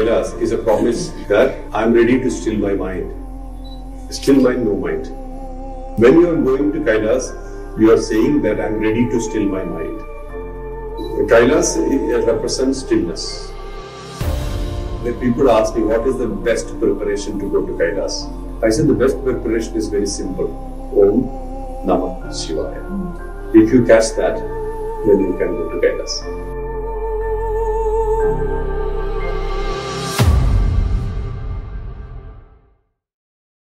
Kailash is a promise that I am ready to still my mind. Still mind, no mind. When you are going to Kailash, you are saying that I am ready to still my mind. Kailash represents stillness. When people ask me what is the best preparation to go to Kailash, I said the best preparation is very simple. Om Namah Shivaya. If you catch that, then you can go to Kailash.